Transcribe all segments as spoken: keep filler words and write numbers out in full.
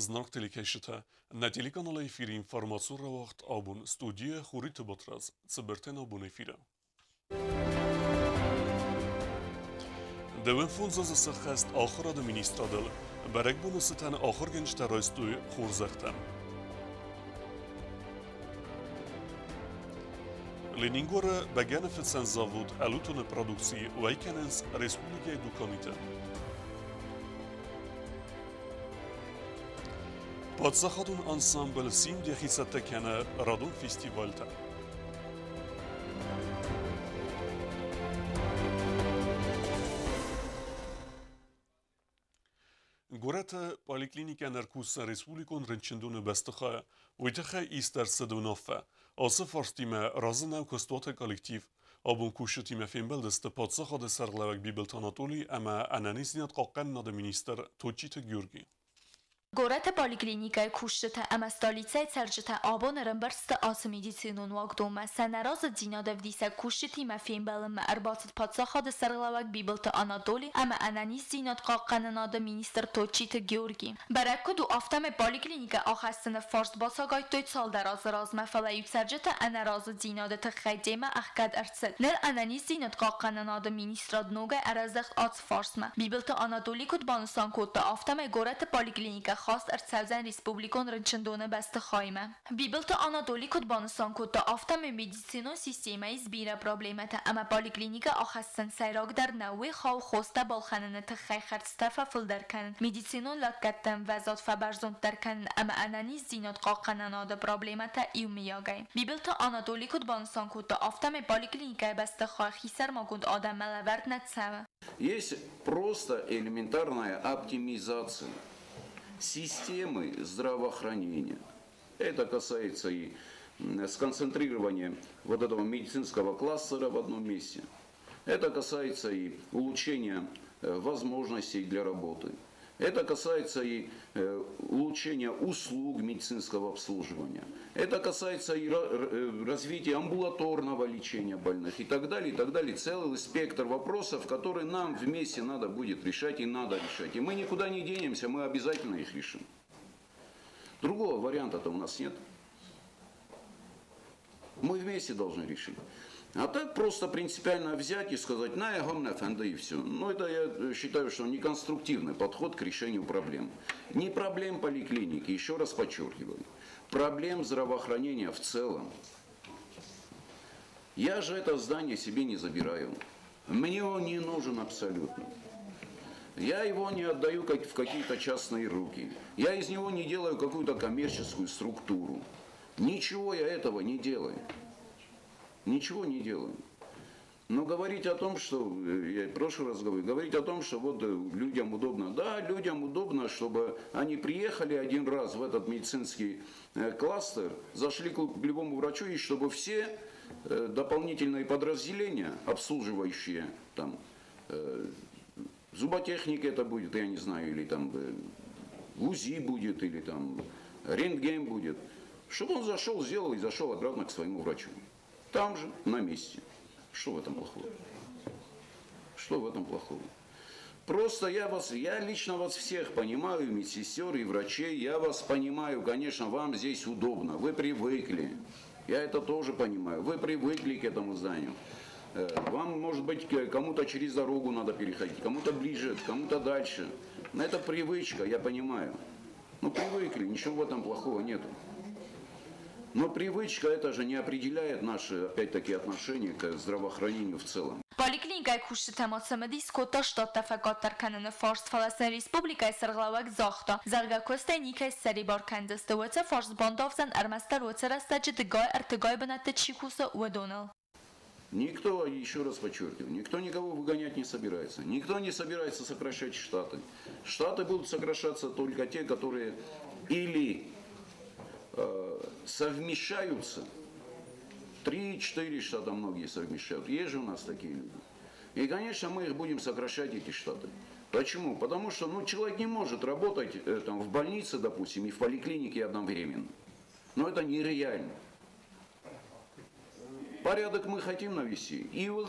Знак телекешите, на телеканале эфире информацию равахт абун студия Хуриты Батраз, цебертен абун эфира. Девен фунза засахаст ахра до министра дел, барек бонусетан ахр генчта райстуй хурзахтам. Ленингора баганафетсен завод алутуна продукции Вайкененс Республика Дуканита. Подсахатун ансамбль сим дехисаттакана Радон фестивальта. Гората поликлиника Наркуса Республикон Ренчендуна Бастахая, Уитаха Истер Садунофа, Аса фарстима разына костуата коллектив, Абун кушатима фембелдесте подсахада сарлавак Бибелт Анатолий, ама ананизнят какан нада министр Точита Георгий. Гората поликлиника кушта ама столица царжта абон ремберст ас медицинун вагдома санараз дина давдиса кушти ма фембелм арбатт подсахад сарлавак Бибелт Анатолий, ама ананиз динат какан нада министр Точита Георгий. Баракуду афтам поликлиника ахастна фарст басагайт той сал дараз разма фалай царжта анаraz дина да тхайдема ахкад арцет нер ананиз динат какан нада министр днога аразахт ат фарсма Бибелт Анатолий куд бансан кот афтам гората поликлиника خاص ارتسوزن ریسپوبلیکون رنچندونه بسته خایمه. بیبلت آنادولی کد بانسان کد آفتم مدیسینو سیستمی زبیره پروبلمت اما پالیکلینیک آخستن سیراگ در نوی خاو خوسته بالخانه تخی خرستف فلدر کن. مدیسینو لکتن وزاد فبرزند در کن اما انانی زینات قاقنن آده پروبلمت ایو میاگی. بیبلت آنادولی کد بانسان کد آفتم پالیکلینیک بسته خواهی سر ما کد آدم ملورد نتسوه. Есть просто элементарная оптимизация системы здравоохранения. Это касается и сконцентрирования вот этого медицинского кластера в одном месте. Это касается и улучшения возможностей для работы. Это касается и улучшения услуг медицинского обслуживания. Это касается и развития амбулаторного лечения больных и так далее, и так далее. Целый спектр вопросов, которые нам вместе надо будет решать и надо решать. И мы никуда не денемся, мы обязательно их решим. Другого варианта-то у нас нет. Мы вместе должны решить. А так просто принципиально взять и сказать, на я гомна фэнда и все. Ну это я считаю, что неконструктивный подход к решению проблем. Не проблем поликлиники, еще раз подчеркиваю. Проблем здравоохранения в целом. Я же это здание себе не забираю. Мне он не нужен абсолютно. Я его не отдаю как в какие-то частные руки. Я из него не делаю какую-то коммерческую структуру. Ничего я этого не делаю. Ничего не делаю. Но говорить о том, что, я в прошлый раз говорил, говорить о том, что вот людям удобно. Да, людям удобно, чтобы они приехали один раз в этот медицинский кластер, зашли к любому врачу, и чтобы все дополнительные подразделения, обслуживающие там, зуботехника это будет, я не знаю, или там УЗИ будет, или там рентген будет, чтобы он зашел, сделал и зашел обратно к своему врачу. Там же, на месте. Что в этом плохого? Что в этом плохого? Просто я вас, я лично вас всех понимаю, медсестер и врачей, я вас понимаю, конечно, вам здесь удобно, вы привыкли. Я это тоже понимаю, вы привыкли к этому зданию. Вам, может быть, кому-то через дорогу надо переходить, кому-то ближе, кому-то дальше. Но это привычка, я понимаю. Ну, привыкли, ничего в этом плохого нету. Но привычка это же не определяет наши, опять-таки, отношения к здравоохранению в целом. Поликлиника кушта тематсамадис кота штата факатар канана фарс фаластин республика сарглавак захта зарга коста ника сари баркандасте ваца фарс бандовзан армастар ваца растачи дгай артгай банатта чикуса уадонал. Никто, еще раз подчеркиваю, никто никого выгонять не собирается. Никто не собирается сокращать штаты. Штаты будут сокращаться только те, которые или совмещаются, три-четыре штата многие совмещают, есть же у нас такие люди. И, конечно, мы их будем сокращать, эти штаты. Почему? Потому что ну, человек не может работать э, там, в больнице, допустим, и в поликлинике одновременно. Но это нереально. Порядок мы хотим навести. И ну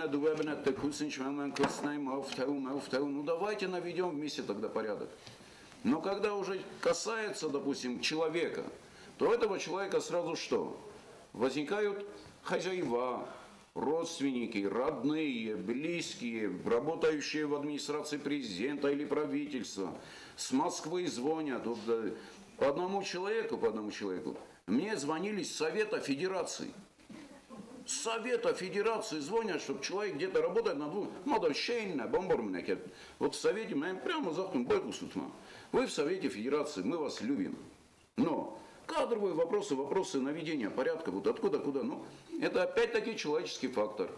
давайте наведем вместе тогда порядок. Но когда уже касается, допустим, человека, то у этого человека сразу что? Возникают хозяева, родственники, родные, близкие, работающие в администрации президента или правительства. С Москвы звонят. Вот, по одному человеку, по одному человеку. Мне звонили с Совета Федерации. С Совета Федерации звонят, чтобы человек где-то работает на двух. Надо щейно, бомбармина. Вот в Совете, мы прямо завтра бойку сутма. Вы в Совете Федерации, мы вас любим. Но кадровые вопросы, вопросы наведения порядка, вот откуда, куда, ну, это опять-таки человеческий фактор.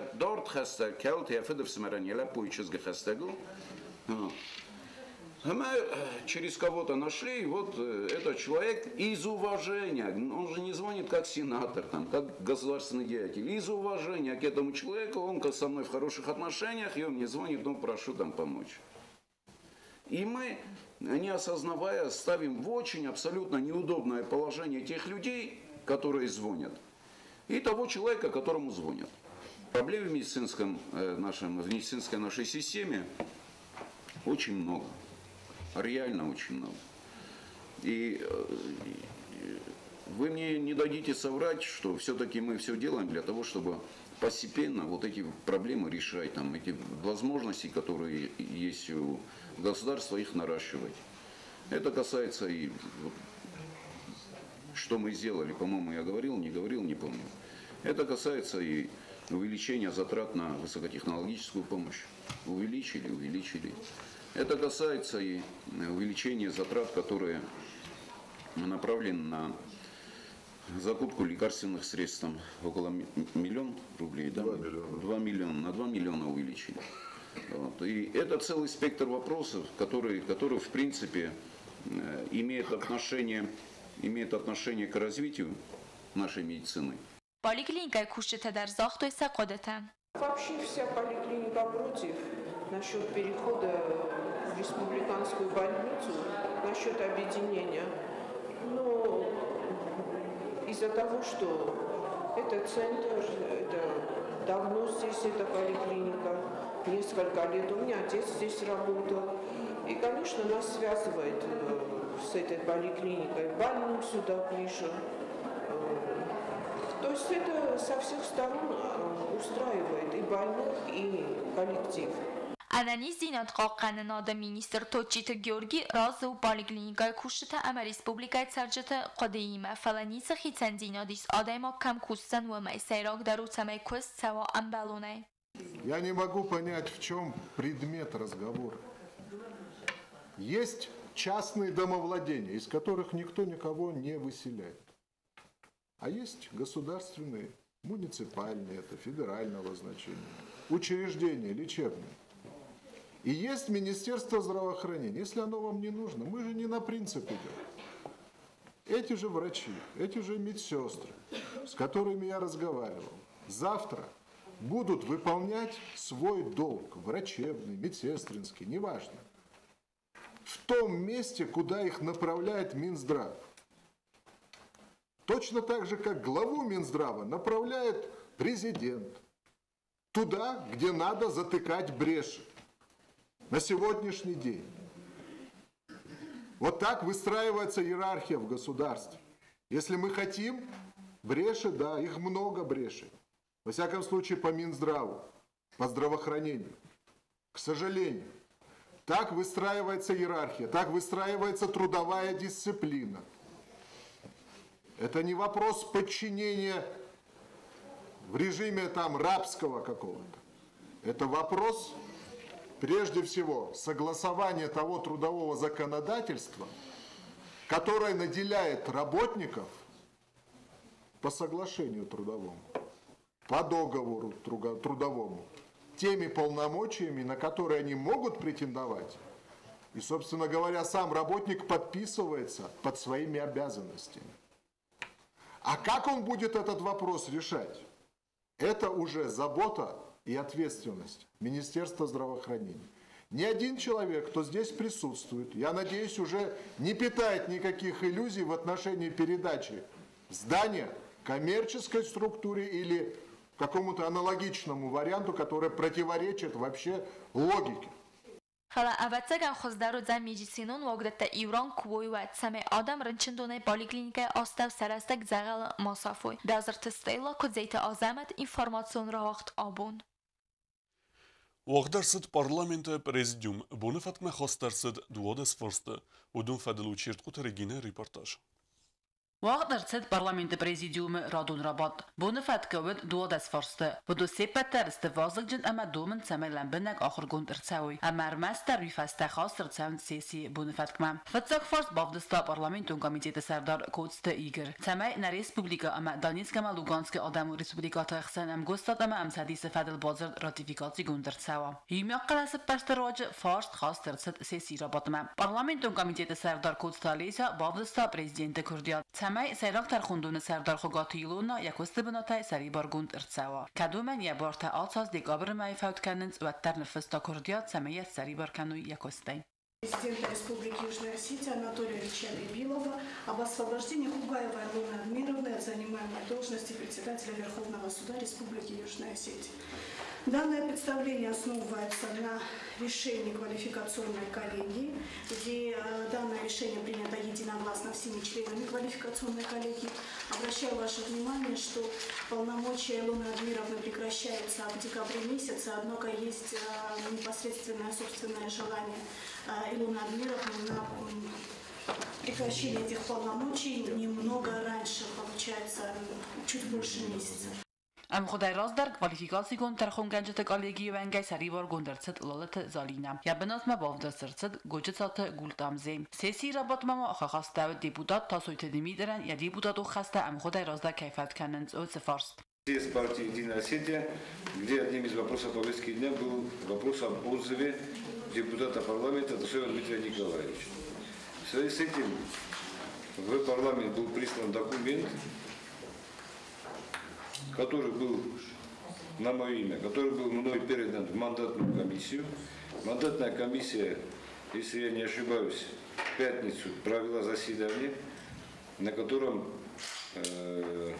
Мы через кого-то нашли, вот этот человек из уважения, он же не звонит как сенатор, там, как государственный деятель, из уважения к этому человеку, он со мной в хороших отношениях, и он мне звонит, ну, прошу там помочь. И мы, не осознавая, ставим в очень абсолютно неудобное положение тех людей, которые звонят, и того человека, которому звонят. Проблем в медицинском, нашем, в медицинской нашей системе очень много. Реально очень много. И вы мне не дадите соврать, что все-таки мы все делаем для того, чтобы постепенно вот эти проблемы решать, там, эти возможности, которые есть у государства, их наращивать. Это касается и что мы сделали, по-моему, я говорил, не говорил, не помню. Это касается и увеличения затрат на высокотехнологическую помощь. Увеличили, увеличили. Это касается и увеличения затрат, которые направлены на закупку лекарственных средств, там, около миллиона рублей, да? два миллиона. два миллиона, на два миллиона увеличили. Вот. И это целый спектр вопросов, которые, которые в принципе имеют отношение, имеют отношение к развитию нашей медицины. Поликлиника Кушета дар захтой сакодата. Вообще вся поликлиника против насчет перехода в республиканскую больницу, насчет объединения. Но из-за того, что это центр, это давно здесь эта поликлиника, несколько лет, у меня отец здесь работал. И, конечно, нас связывает с этой поликлиникой, больным сюда ближе. То есть это со всех сторон устраивает и больных, и коллектив. Анани зинат қоққаны нада министр Точита Георги разы у поликлиника Кушета ама республика царджата қадима фаланица хитан зинадис адайма кам кустан у май сайрак дару самай куст сава амбалуне. Я не могу понять, в чем предмет разговора. Есть частные домовладения, из которых никто никого не выселяет. А есть государственные, муниципальные, это федерального значения, учреждения лечебные. И есть Министерство здравоохранения. Если оно вам не нужно, мы же не на принцип идем. Эти же врачи, эти же медсестры, с которыми я разговаривал, завтра будут выполнять свой долг, врачебный, медсестринский, неважно, в том месте, куда их направляет Минздрав. Точно так же, как главу Минздрава направляет президент. Туда, где надо затыкать бреши. На сегодняшний день. Вот так выстраивается иерархия в государстве. Если мы хотим, бреши, да, их много брешей. Во всяком случае, по Минздраву, по здравоохранению. К сожалению, так выстраивается иерархия, так выстраивается трудовая дисциплина. Это не вопрос подчинения в режиме там рабского какого-то. Это вопрос, прежде всего, согласования того трудового законодательства, которое наделяет работников по соглашению трудовому, по договору трудовому, теми полномочиями, на которые они могут претендовать. И, собственно говоря, сам работник подписывается под своими обязанностями. А как он будет этот вопрос решать? Это уже забота и ответственность Министерства здравоохранения. Ни один человек, кто здесь присутствует, я надеюсь, уже не питает никаких иллюзий в отношении передачи здания коммерческой структуре или какому-то аналогичному варианту, который противоречит вообще логике. Xala avətsə xozdaro zəm medisinun vaqdətdə İran kuvoy və səmə adam rınçındone poliklinikaya ostav sərəstək zəğəl masafoy. Dazır testəyla kudzeytə azəmət informasyon ravaxt abun. Вагдерсид парламента президиум бонефатме хостарсид дуодес форсте удун фаделу чирткут регине репортаж. Вагдерсид парламента президиум радун рабат бонефат ковид дуодес форсте буду сепеттерсте вазыгжин ама домен цемеленбенек ахыргунд ирцауй амар мастер вифасте хастер цаунд сеси бонефат кмам фатсак форс бавдыста парламентун комитети сардар кодсте игр цемей на республика ама Донецк ама Луганsk адаму республиката ихсан ам гостат ама ам садис фадел базар ратификации гундирцава имяк қаласып паштероج форс хастер сеси рабатма парламентун комитети сардар кодста леса бавдыста президенти курдият Самай сайрак тархундуны сардар хугатилуна якосты бнотай сари баргунд ирцава. Кадумен я барта алсаз декабр май фаутканенц ваттар нефеста курдиат самаят сари баркану якостай. Президента Республики Южная Осетия Анатолия Ильича Бибилова об освобождении Хугаевой Алоны Адмировны от занимаемой должности председателя Верховного суда Республики Южная Осетия. Данное представление основывается на решении квалификационной коллегии, где э, данное решение принято единогласно всеми членами квалификационной коллегии. Обращаю ваше внимание, что полномочия Алоны Адмировны прекращаются в декабре месяце, однако есть э, непосредственное собственное желание э, Алоны Адмировны на э, прекращение этих полномочий немного раньше, получается, чуть больше месяца. ام خدای راز در کوالیفیکاسی گون در خونگنجت کالگی و انگای سریوار گوندرست لالت زالینم یا بنات ما باف درسرست گوجت سات گولتام زیم سیسی رابط ما آخه خسته دیپوتات تا سویت دیمی درن یا دیپوتات و خسته ام خدای راز در کیفیت کنند او سفارست. Из партии «Единая Осетия», где одним из вопросов повестки дня был вопрос об отзыве депутата парламента Ташева Дмитрия Николаевича. В связи с этим в парламент был прислан документ, который был на мое имя, который был мной передан в мандатную комиссию. Мандатная комиссия, если я не ошибаюсь, в пятницу провела заседание, на котором э,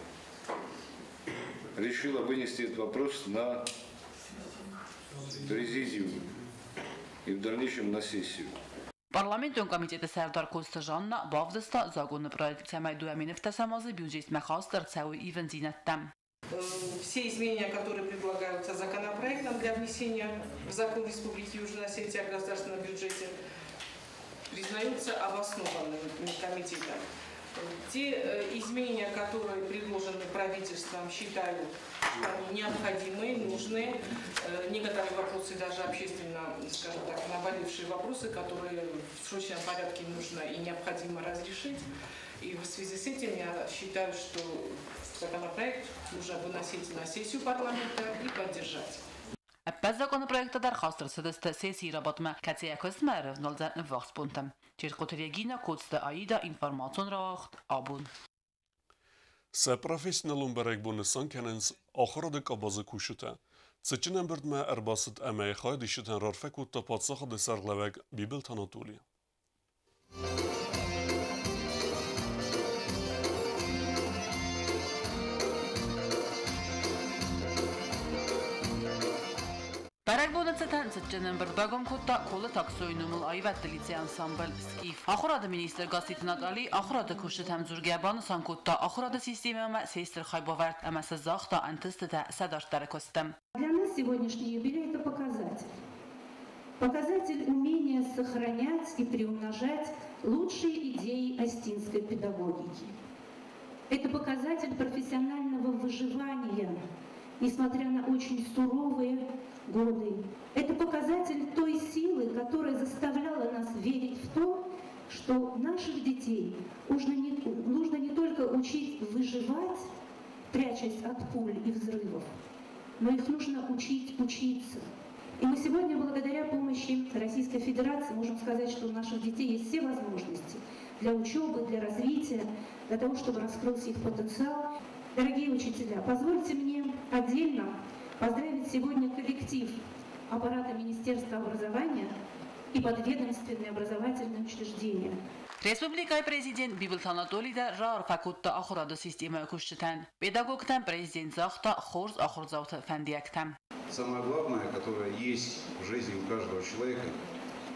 решила вынести этот вопрос на президиум и в дальнейшем на сессию. Parlamentun komiteti serdar Kostajanna bavdista zagonny projekt samay duamini втасамазы бюджет махастер цауи ивен зинаттам. Все изменения, которые предлагаются законопроектом для внесения в закон Республики Южная Осетия о государственном бюджете, признаются обоснованными комитетом. Те изменения, которые предложены правительством, считаю необходимые, нужные. Некоторые вопросы, даже общественно, скажем так, наболевшие вопросы, которые в срочном порядке нужно и необходимо разрешить. И в связи с этим я считаю, что законопроект нужно выносить на сессию парламента и поддержать. Без законопроекта در خاصر سدست سیسی رابط ما کسی اکست معرف نلزن وقت بونتم. چرخوت رگینا کدست آیدا اینفرماسیون راخت آبون. Se profesyonelun berek bonusan kenens ahıradık abazı kuşuta. Seçinen birdme erbasit emeği xaydi şiten rarfek u tapatsağı de serglevek Bibil Tanatoli. Barag bonatatan seçenen birdagam kutta kolu taksoyunumul ayvat lice ansambl skif. Ahırada minister gazetinat ali ahırada kuşu temzurgeban sankutta ahırada sistemama sestir xaybavert ama sezaqta antistata sadartara kostem. Для нас сегодняшний юбилей – это показатель. Показатель умения сохранять и приумножать лучшие идеи остинской педагогики. Это показатель профессионального выживания, несмотря на очень суровые годы. Это показатель той силы, которая заставляла нас верить в то, что наших детей нужно не, нужно не только учить выживать, прячась от пуль и взрывов, но их нужно учить учиться. И мы сегодня, благодаря помощи Российской Федерации, можем сказать, что у наших детей есть все возможности для учебы, для развития, для того, чтобы раскрылся их потенциал. Дорогие учителя, позвольте мне отдельно поздравить сегодня коллектив аппарата Министерства образования и подведомственные образовательные учреждения. Республикай президент Бибил Танатолида рар факутта ахырады система кушчитан. Педагогтан президент захта хорз ахырзаута фандияктам. Самое главное, которое есть в жизни у каждого человека,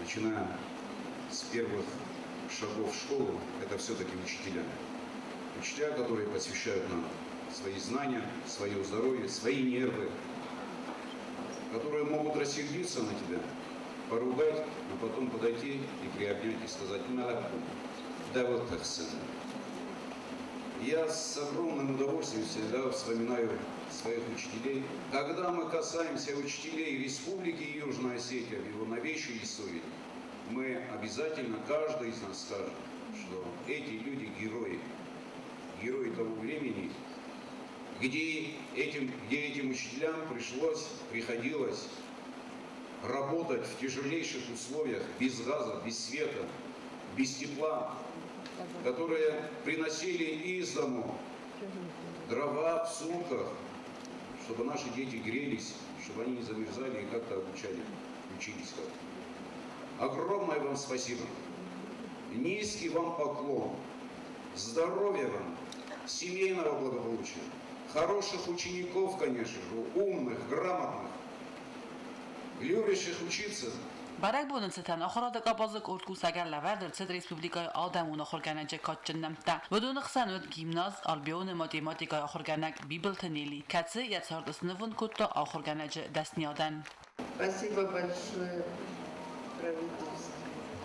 начиная с первых шагов в школу, это все-таки учителя. Учителя, которые посвящают нам свои знания, свое здоровье, свои нервы, которые могут рассердиться на тебя, поругать, а потом подойти и приобнять и сказать: да вот так сын. Я с огромным удовольствием всегда вспоминаю своих учителей. Когда мы касаемся учителей Республики Южная Осетия в его новейшей истории, мы обязательно, каждый из нас скажет, что эти люди герои, герои того времени, где этим, где этим учителям пришлось, приходилось работать в тяжелейших условиях, без газа, без света, без тепла, которые приносили из дому дрова в сумках, чтобы наши дети грелись, чтобы они не замерзали и как-то обучали, учились как-то. Огромное вам спасибо. Низкий вам поклон. Здоровья вам, семейного благополучия, хороших учеников, конечно же, умных, грамотных, любящих учиться. Барак бонусетан آخراد قبازک ارکوس اگر لور در صد ریسپوبلیکای آدمون آخرگنج کاتچنم تا بدون خسنود گیمناز آلبیون ماتماتیکای آخرگنک بیبلتنیلی کتسه یتسارد سنفون کتا آخرگنج دست نیادن. Спасибо большое правительству,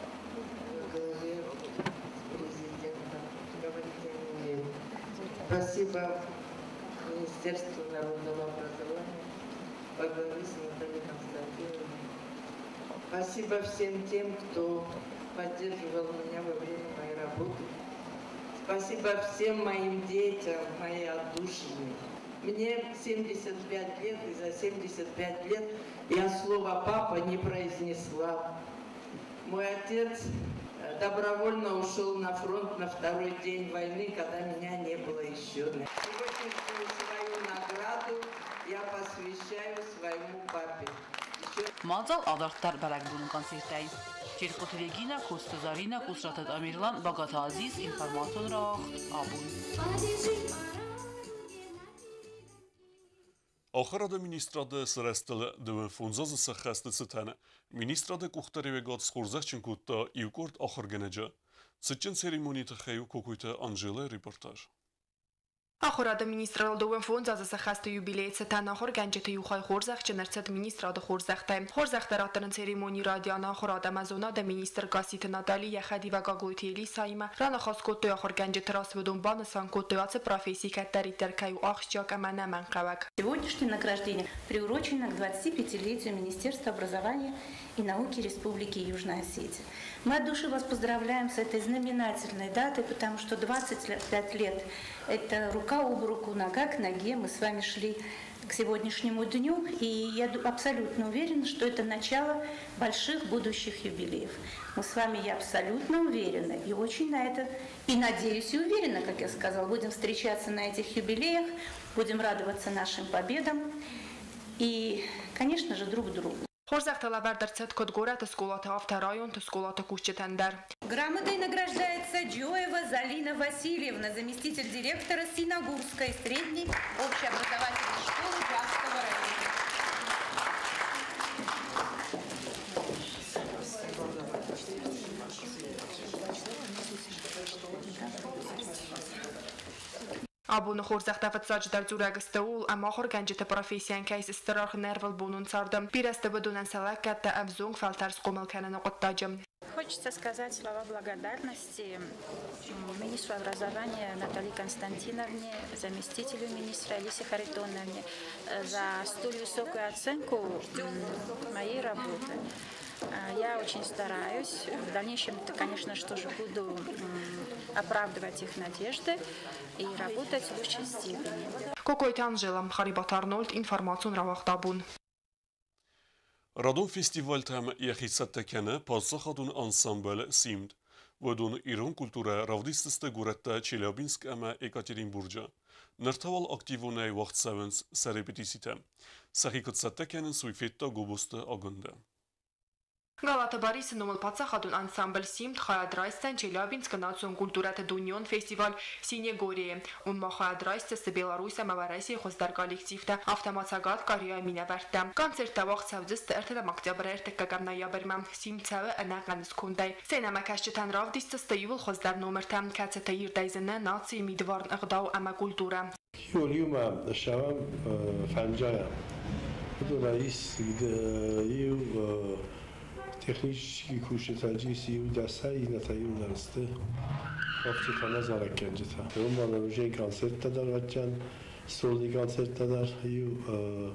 главе, президентам, говорите мне. Спасибо Министерству народного образования во главе с Натальей Константиновной. Спасибо всем тем, кто поддерживал меня во время моей работы. Спасибо всем моим детям, мои отдушины. Мне семьдесят пять лет, и за семьдесят пять лет я слово «папа» не произнесла. Мой отец добровольно ушел на фронт на второй день войны, когда меня не было еще. Сегодняшнюю свою награду я посвящаю своему папе. مازال آدارتر برگ بونون کنسیرتای. چیرکوت ریگینا کوستزارینا کوسراتت امیرلان باگات عزیز اینفرماسیون را آبون. آخر ministrade srestele de funzoze se khastet setane. Ministrade kuxtari vegat skhurzachen kutta iukort akhirgeneja. Sitchen ceremonii te khayu kokuita Angela reportaj. آخراد مینیسترال دوم فون زاز سخست یوبیلیت ستن آخر گنجت یوخای خورزخ چنرست مینیستراد خورزخته خورزخ دراترن سریمونی رادیان آخراد مزونا د مینیستر گاسیت نادالی یخدی و گاگویتیلی سایما ران خاص کوتو آخر گنجت راس بدون بان سان کوتوات профессии каттари теркаю ахчак амана манкавак. Сегодняшнее награждение приурочено к двадцатипятилетию Министерства образования и науки Республики Южная Осетия. Мы от души вас поздравляем с этой знаменательной датой, потому что двадцать пять лет – это рука об руку, нога к ноге. Мы с вами шли к сегодняшнему дню, и я абсолютно уверена, что это начало больших будущих юбилеев. Мы с вами, я абсолютно уверена, и очень на это, и надеюсь, и уверена, как я сказала, будем встречаться на этих юбилеях, будем радоваться нашим победам и, конечно же, друг другу. خورزخت لور در صد کدگورت اسکولات آفترایون تسکولات کوچتندر. Грамотой награждается Джоева Залина Васильевна, заместитель директора Синагурской средней общеобразовательной школы Джавского района. Абуны хорзахта фатсач дар зурагстаул ама хорганжета профессиян кейс истирах нервал бунун сардам пирасты будунан салакатта абзунг фалтарс комалканана qottажам. Хочется сказать слова благодарности министру образования Наталье Константиновне, заместителю министра Алисе Харитоновне за столь высокую оценку моей работы. Я очень стараюсь. В дальнейшем, конечно, что же буду оправдывать их надежды и работать в лучшей степени. Какой Анжела Харибат Арнольд информацию равахтабун. Radon festival tam yakhitsattakana pazzakhadun ensemble simd. Vodun İran kultura ravdististe guretta Chelyabinsk ama Ekaterinburgja. Nırtaval aktivone vaxt savens serepetisitem. Sahikat sattakanen suifetta gobusta agunda. Գալաթաբարիսը նոմլ պացախադուն անսամբլ սիմտ խայադրայստեն Չելյաբինսկ նացիոն կուլտուրատը դունյոն ֆեստիվալ Սինեգորիե, ում մախայադրայստը Բելարուսը մավարայսի խոզդար կոլեկտիվտը ավտոմացագատ կարիա մինավարտը։ Կոնցերտը վաղցավձստը երթելեմ օկտոբրերտը կգամ նոյաբրմա սիմցավը ընականս կունդայ։ Սենամակաշճտան ռավդիստը ստեյուլ խոզդար նոմրտը կացետը իրդայզնը նացի միդվարն ըղդավ ամա կուլտուրա։ Юлиума шавам фанджая. Дурайс ю технически кушетаджиси ю дасай натаю дарсты. Офтитана заракенджита. Умана уже концерт тадар вачан, столни концерт тадар ю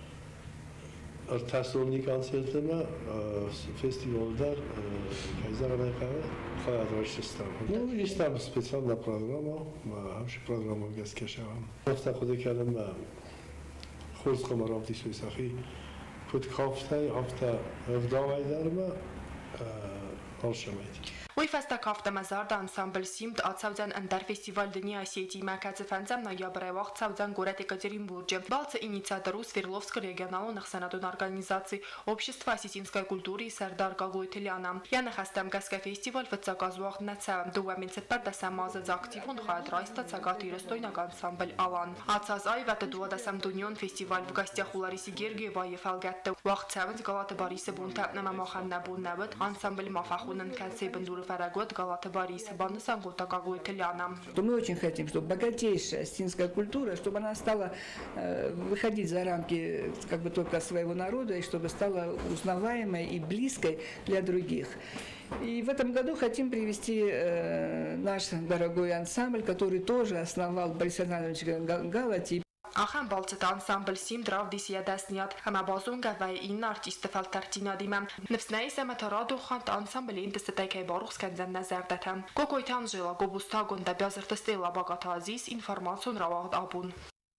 артасолни концертна фестивалдар кайзарная кава хаядраштастан. Ну, есть там специальная программа, вообще программа газкешавам. Просто ходы кадам خورس خمرام تیشوی سخی خود کافته هفته افدامای درما آرشمایید. وی فستک هفته مزارد انسامبل سیمت آتساوزن اندر فستیوال دنیا آسیتی مرکز فنزم نایابرای وقت ساوزن گورت Екатеринбурге. Балца инициатору Свердловской региональной национальной организации Общества осетинской культуры Сардар Галуйтеляна. Я нахастам газка фестиваль в цагазвах на целом. Дуаминцет пердасам маза за активун хайдрайста цагат иростойнак ансамбль Алан. Ацаз айвата дуадасам дуньон фестиваль в гостях у Ларисы Гергиевой фалгатты. Вахт савенс Галатабарисы бунта на мамахан набун набет ансамбль мафахунен кальцей бендуры фарагот Галатабарисы банасан гута Галуйтеляна. Мы очень хотим, чтобы богатейшая осетинская культура, чтобы она стала э, выходить за рамки как бы только своего народа и чтобы стала узнаваемой и близкой для других. И в этом году хотим привести э, наш дорогой ансамбль, который тоже основал Борис Иванович Галати. Ախան բալցտ անսամբլ սիմ դրավդիսիա դասնիատ համաբազուն գավայ ին արտիստը ֆալտարտինադիմամ նվսնայի սեմաթարադու խանտ անսամբլի ինտստայքայ բարուխ սկանդան նազարդաթամ կոկոյթան ժելա գոբուստա գոնդա բյազրտստելա բագաթազիս ինформацион равад абун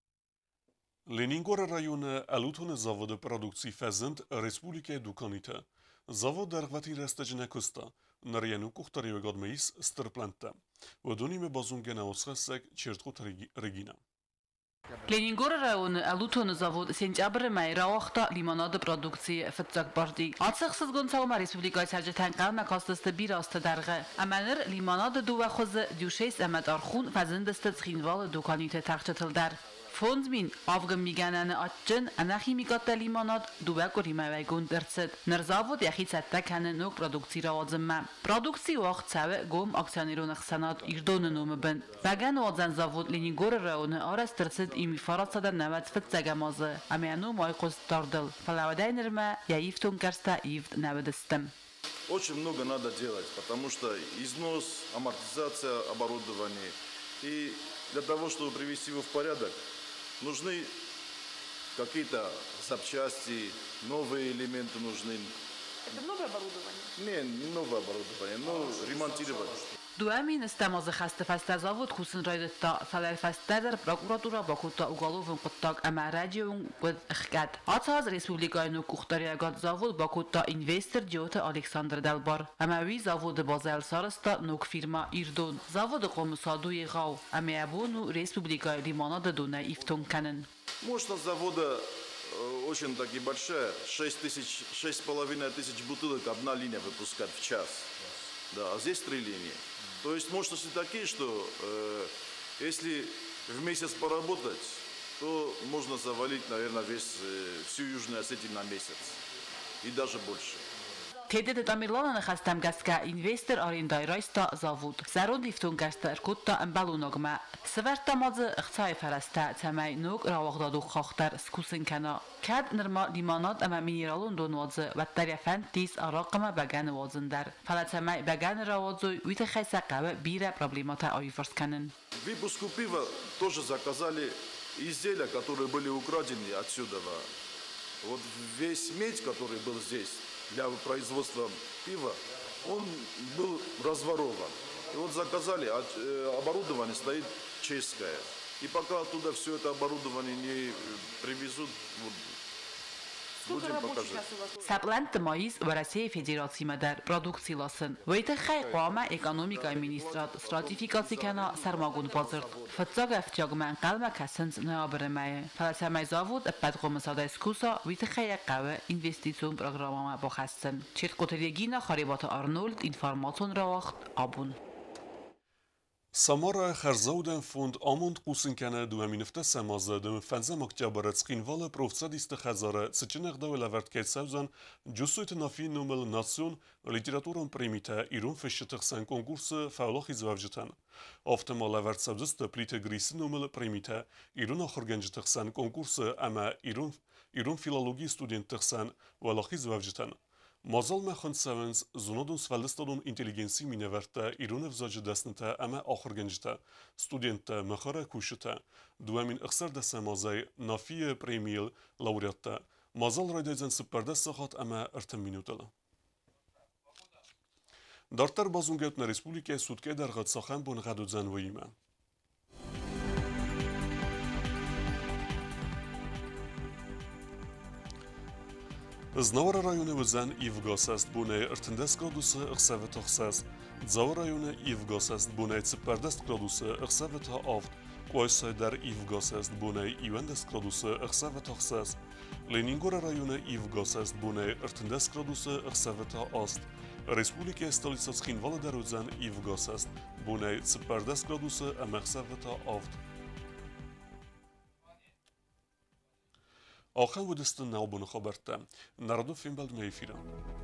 Լենինգորը ռայոնը ալութոնը զավոդը պրոդուկցի ֆեզենտ ռեսպուլիկայ դուկանիթը զավոդ դարվատի ռեստեջնեկստա նրյենու կուխտարիո գադմեիս ստրպլանտը ոդոնի մե բազուն գենա ոսխասակ չերտխոտ ռեգինա Լենինգորը ռայոնը ալութոնը զավոդ սենտյաբրը մայ ռաոխտա լիմոնադը պրոդուկցի ֆծակ բարդի ացախսыз գոնցալմա ռեսպուլիկայ սարջթան կաննակաստստը բիրաստը դարղը ամանր լիմոնադը դուվախոզը դյուշեյս ամատ արխուն ֆազնդստը ծխինվալը դուկանիթը թաղճտլդար Ֆոնդմին ավգմ միգանանը աճջն անախիմիկատը լիմանատ դուվակո ռիմավայգուն դրցդ նրզավոդ яхից ատտակ հանը նոկ պրոդուկցի ռավաձմմա պրոդուկցի ուաղցավը գոմ ակցիաներուն ըխսանատ իրդոնը նոմը բն վագան ուաղձան զավոդ Լենինգորը ռայոնը արաս դրցդ իմի ֆարացադա նավաց ֆծագամազը ամյանու մայխոս դարդլ ֆալավադայներմա яифтун карста ивд наведестем Очень много надо делать, потому что износ, амортизация оборудования и для того, чтобы привести его в порядок, нужны какие-то запчасти, новые элементы нужны. Это новое оборудование? Не, не новое оборудование, но ремонтировать. Дуамин стамазы хасты фастазавод хусын райдытта фалар фастазар прокуратура бакута уголовын куттак ама радиоун год ихкат. Атаз республикайну кухтариягат завод бакута инвестор диота Александр Далбар. Амави заводы базал сарыста нук фирма Ирдон. Заводы комусаду егау. Амиабуну республикай лимонада дуна ифтон канен. Мощность завода очень таки большая. шесть тысяч, шесть с половиной тысяч бутылок одна линия выпускает в час. Да, а здесь три линии. То есть мощности такие, что э, если в месяц поработать, то можно завалить, наверное, весь, э, всю Южную Осетию на месяц. И даже больше. Тэдэд Тамирлана хастам гаска инвестор арендайрайста завод. Зарон лифтон гаста эркутта амбалуногма. Сверта мазы ихцай фараста тамай ног равагдаду хахтар скусин кана. Кад нырма лимонад ама минералун донвазы ваттаря фантис аракама баган вазындар. Фалатамай баган равазуй витахайса кава бира проблемата айфорс канен. Выпуску пива тоже заказали изделия, которые были украдены отсюда. Вот весь медь, который был здесь, для производства пива, он был разворован. И вот заказали, а оборудование стоит чешское. И пока оттуда все это оборудование не привезут, вот, Будем показывать. Саплант Маис в России Федерации Мадар продукции ласын. Вейтахай Қоама экономика министрат с ратификацией кана сармагун базар. Фатсага фтягман калма касенс ноябрмай. Фалсамай завод падгом садай скуса вейтахай قوه инвестицион программа бахастен. Чиркотелегина خريبات آرنولد информацион راخت آبون. Samara Herzouden fond Amond Qusinkene du aminifte semaze de fenzem oktober skinvale profsadiste Khazare seçenek da levert sezon Jusuit nafi numel nation literaturon primite irun feshitsen konkursu faaloch izvavjtan. Oftema levert seziste plite gris numel primite irun oxorgenjitsen konkursu ama irun irun filologi studentsen waloch izvavjtan. Mazal mexan sevens zunadun svelistadun inteligensi mineverte irun evzac desnite ama axırgencite studente mexara kuşite duamin iksar desemazay nafiye premil laureatte mazal raydezen süperde sahat ama ertem minutela. Dartar bazungetne Respublike Sudke dergat sachen bun gaduzen vayime. Znawar rajony Wyzen i Wgosest bunej ertyndes gradusy ichsevet ochses. Dzawar rajony i Wgosest bunej cyperdes gradusy ichsevet oft. Kłajsajder i Wgosest bunej iwendes gradusy ichsevet ochses. Leningora rajony i Wgosest bunej ertyndes gradusy ichsevet ost. Respublike stolica Schinwale der Wyzen i Wgosest bunej cyperdes gradusy ichsevet oft. آخر ودستن نوبون خبرته نردو فیلم بلد میفیرم